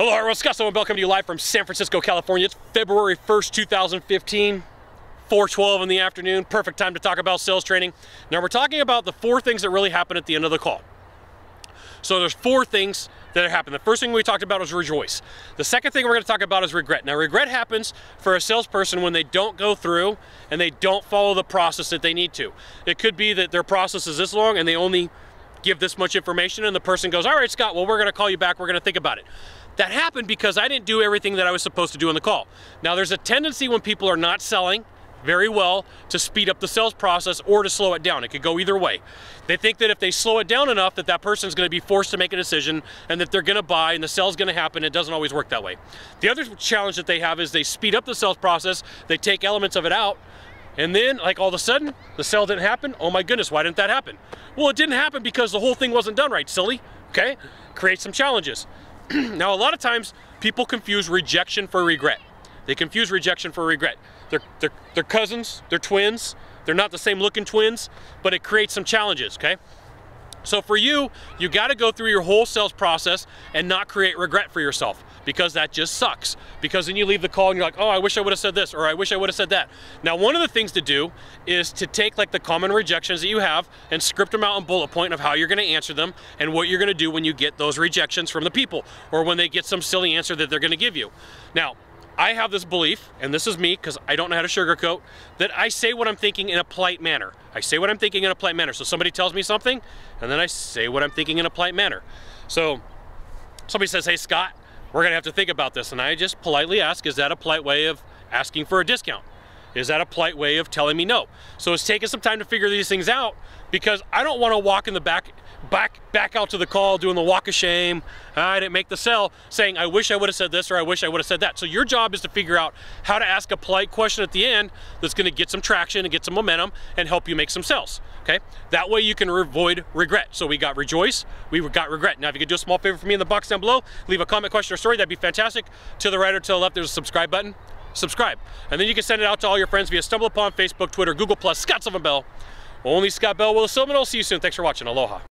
Hello everyone, Scott Sullivan Bell coming to you live from San Francisco, California. It's February 1st, 2015, 4:12 in the afternoon. Perfect time to talk about sales training. Now we're talking about the 4 things that really happen at the end of the call. So there's 4 things that happen. The first thing we talked about was rejoice. The second thing we're going to talk about is regret. Now regret happens for a salesperson when they don't go through and they don't follow the process that they need to. It could be that their process is this long and they only give this much information and the person goes, all right, Scott, well, we're going to call you back. We're going to think about it. That happened because I didn't do everything that I was supposed to do in the call. Now there's a tendency when people are not selling very well to speed up the sales process or to slow it down. It could go either way. They think that if they slow it down enough that that person's going to be forced to make a decision and that they're going to buy and the sale's going to happen. It doesn't always work that way. The other challenge that they have is they speed up the sales process, they take elements of it out, and then like all of a sudden the sale didn't happen. Oh my goodness, why didn't that happen? Well, it didn't happen because the whole thing wasn't done right, silly. Okay? Create some challenges. Now, a lot of times people confuse rejection for regret. They confuse rejection for regret. They're cousins, they're twins, they're not the same looking twins, but it creates some challenges, okay? So for you, you gotta go through your whole sales process and not create regret for yourself, because that just sucks. Because then you leave the call and you're like, oh, I wish I would have said this, or I wish I would have said that. Now, one of the things to do is to take like the common rejections that you have and script them out in bullet point of how you're gonna answer them and what you're gonna do when you get those rejections from the people, or when they get some silly answer that they're gonna give you. Now, I have this belief, and this is me because I don't know how to sugarcoat, that I say what I'm thinking in a polite manner. I say what I'm thinking in a polite manner. So somebody tells me something, and then I say what I'm thinking in a polite manner. So somebody says, hey Scott, we're gonna have to think about this. And I just politely ask, is that a polite way of asking for a discount? Is that a polite way of telling me no? So it's taken some time to figure these things out because I don't wanna walk in the back out to the call doing the walk of shame. I didn't make the sale, saying I wish I would have said this or I wish I would have said that. So your job is to figure out how to ask a polite question at the end that's going to get some traction and get some momentum and help you make some sales. Okay, that way you can avoid regret. So we got rejoice, we got regret. Now if you could do a small favor for me in the box down below, leave a comment, question, or story, that'd be fantastic. To the right or to the left there's a subscribe button. Subscribe, and then you can send it out to all your friends via StumbleUpon, Facebook, Twitter, Google+, Scott Sullivan Bell. Only Scott Bell will Silverman. I'll see you soon. Thanks for watching. Aloha.